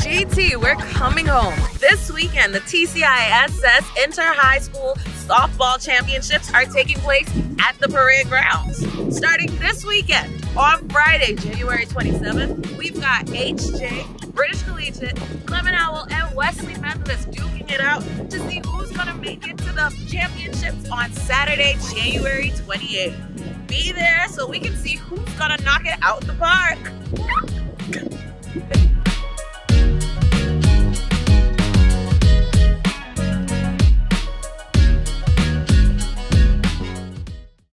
GT, we're coming home. This weekend, the TCISS Inter-High School Softball Championships are taking place at the parade grounds. Starting this weekend, on Friday, January 27th, we've got HJ, British Collegiate, Clement Howell, and Wesley Methodist duking it out to see who's gonna make it to the championships on Saturday, January 28th. Be there so we can see who's gonna knock it out the park.